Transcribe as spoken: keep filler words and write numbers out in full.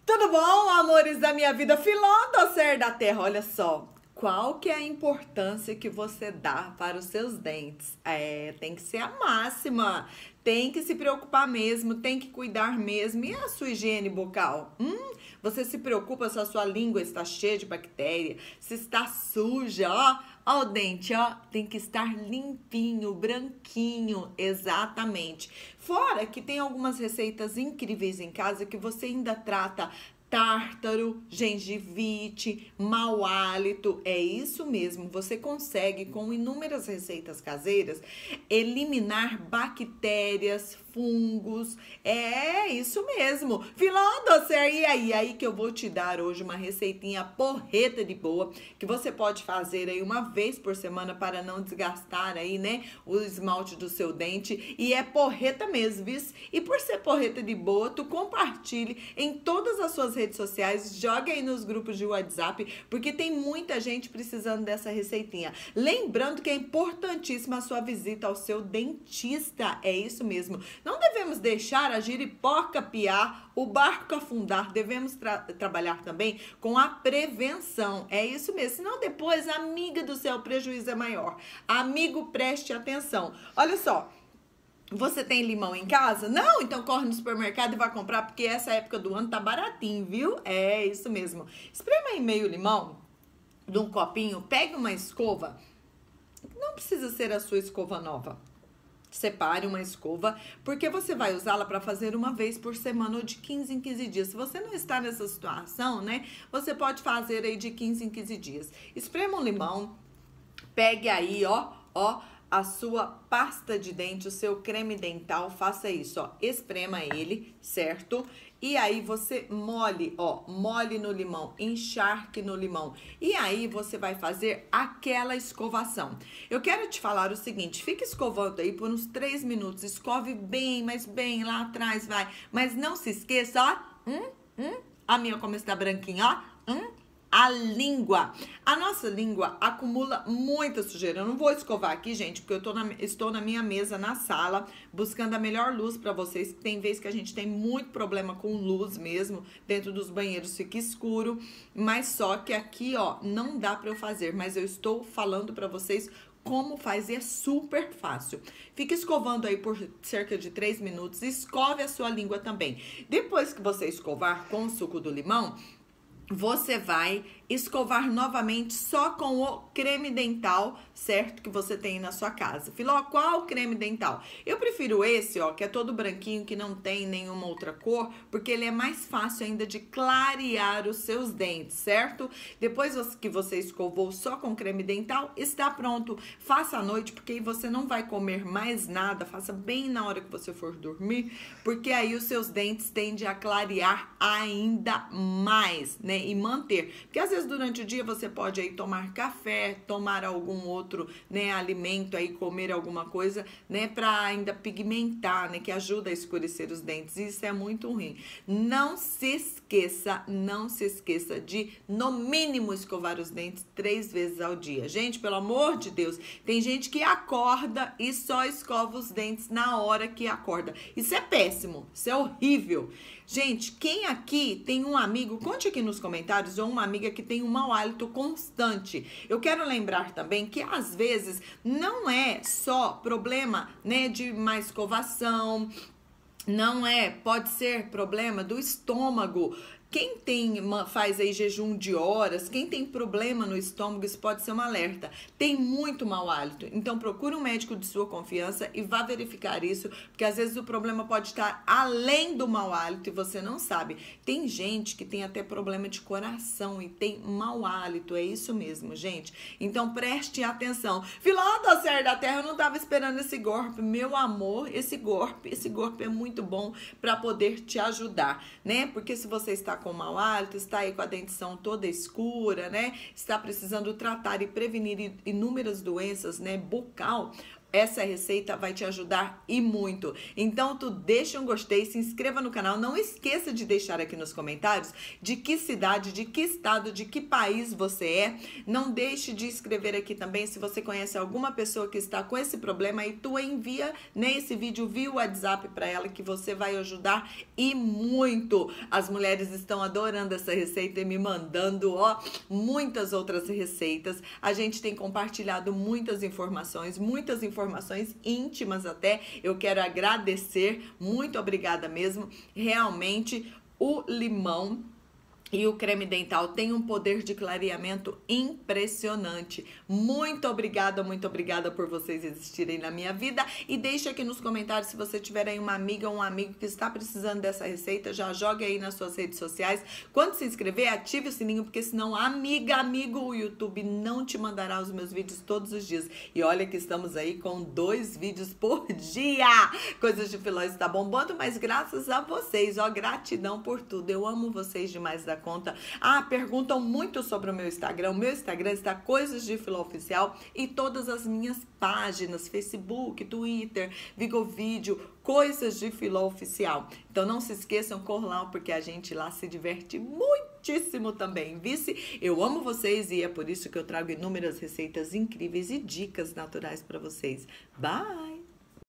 Tudo bom, amores da minha vida? Filó do Ser da Terra, olha só. Qual que é a importância que você dá para os seus dentes? É, tem que ser a máxima. Tem que se preocupar mesmo, tem que cuidar mesmo. E a sua higiene bucal? Hum, você se preocupa se a sua língua está cheia de bactéria, se está suja, ó. Ó o dente, ó, tem que estar limpinho, branquinho, exatamente. Fora que tem algumas receitas incríveis em casa que você ainda trata tártaro, gengivite, mau hálito, é isso mesmo. Você consegue, com inúmeras receitas caseiras, eliminar bactérias, fungos, é isso mesmo. Filó docer, e aí? Aí que eu vou te dar hoje uma receitinha porreta de boa, que você pode fazer aí uma vez por semana para não desgastar aí, né, o esmalte do seu dente. E é porreta mesmo, viu? E por ser porreta de boa, tu compartilhe em todas as suas redes sociais, joga aí nos grupos de WhatsApp, porque tem muita gente precisando dessa receitinha. Lembrando que é importantíssima a sua visita ao seu dentista, é isso mesmo. Não devemos deixar a giripoca piar, o barco afundar, devemos tra trabalhar também com a prevenção, é isso mesmo, senão depois, amiga do céu, o prejuízo é maior. Amigo, preste atenção. Olha só, você tem limão em casa? Não? Então corre no supermercado e vai comprar, porque essa época do ano tá baratinho, viu? É isso mesmo. Esprema aí meio limão de um copinho, pegue uma escova, não precisa ser a sua escova nova. Separe uma escova, porque você vai usá-la para fazer uma vez por semana ou de quinze em quinze dias. Se você não está nessa situação, né, você pode fazer aí de quinze em quinze dias. Esprema um limão, pegue aí, ó, ó, a sua pasta de dente, o seu creme dental, faça isso, ó, esprema ele, certo? E aí você molhe, ó, molhe no limão, encharque no limão. E aí você vai fazer aquela escovação. Eu quero te falar o seguinte, fica escovando aí por uns três minutos, escove bem, mas bem lá atrás, vai. Mas não se esqueça, ó, hum, hum, a minha como está branquinha, ó, hum, a língua. A nossa língua acumula muita sujeira. Eu não vou escovar aqui, gente, porque eu tô na, estou na minha mesa, na sala, buscando a melhor luz pra vocês. Tem vezes que a gente tem muito problema com luz mesmo, dentro dos banheiros fica escuro, mas só que aqui, ó, não dá pra eu fazer, mas eu estou falando pra vocês como faz e é super fácil. Fica escovando aí por cerca de três minutos, escove a sua língua também. Depois que você escovar com o suco do limão, você vai escovar novamente só com o creme dental, certo? Que você tem na sua casa. Filó, qual creme dental? Eu prefiro esse, ó, que é todo branquinho, que não tem nenhuma outra cor, porque ele é mais fácil ainda de clarear os seus dentes, certo? Depois que você escovou só com creme dental, está pronto. Faça à noite, porque aí você não vai comer mais nada. Faça bem na hora que você for dormir, porque aí os seus dentes tendem a clarear ainda mais, né? E manter. Porque às vezes durante o dia você pode aí tomar café, tomar algum outro, né, alimento aí, comer alguma coisa, né, para ainda pigmentar, né, que ajuda a escurecer os dentes. Isso é muito ruim. Não se esqueça, não se esqueça de, no mínimo, escovar os dentes três vezes ao dia. Gente, pelo amor de Deus, tem gente que acorda e só escova os dentes na hora que acorda. Isso é péssimo, isso é horrível. Gente, quem aqui tem um amigo, conte aqui nos comentários, ou uma amiga que tem um mau hálito constante. Eu quero lembrar também que às vezes não é só problema, né, de má escovação, não é, pode ser problema do estômago. Quem tem, faz aí jejum de horas, quem tem problema no estômago, isso pode ser um alerta. Tem muito mau hálito, então procure um médico de sua confiança e vá verificar isso, porque às vezes o problema pode estar além do mau hálito e você não sabe. Tem gente que tem até problema de coração e tem mau hálito, é isso mesmo, gente. Então preste atenção. Filó do Ser da Terra, eu não estava esperando esse golpe, meu amor, esse golpe, esse golpe é muito bom para poder te ajudar, né? Porque se você está com mau hálito, está aí com a dentição toda escura, né? Está precisando tratar e prevenir inúmeras doenças, né, bucal. essa receita vai te ajudar e muito. Então, tu deixa um gostei, se inscreva no canal. Não esqueça de deixar aqui nos comentários de que cidade, de que estado, de que país você é. Não deixe de escrever aqui também se você conhece alguma pessoa que está com esse problema e tu envia nesse vídeo via WhatsApp para ela que você vai ajudar e muito. As mulheres estão adorando essa receita e me mandando, ó, muitas outras receitas. A gente tem compartilhado muitas informações, muitas informações informações íntimas até. Eu quero agradecer, muito obrigada mesmo. Realmente, o limão e o creme dental tem um poder de clareamento impressionante. Muito obrigada, muito obrigada por vocês existirem na minha vida. E deixa aqui nos comentários se você tiver aí uma amiga ou um amigo que está precisando dessa receita. Já jogue aí nas suas redes sociais. Quando se inscrever, ative o sininho, porque senão, amiga, amigo, o YouTube não te mandará os meus vídeos todos os dias. E olha que estamos aí com dois vídeos por dia. Coisas de Filó está bombando, mas graças a vocês, ó, gratidão por tudo. Eu amo vocês demais da conta. Ah, perguntam muito sobre o meu Instagram. O meu Instagram está Coisas de Filó Oficial e todas as minhas páginas, Facebook, Twitter, Vigovídeo, Coisas de Filó Oficial. Então não se esqueçam, corram lá, porque a gente lá se diverte muitíssimo também, vice? Eu amo vocês e é por isso que eu trago inúmeras receitas incríveis e dicas naturais para vocês. Bye!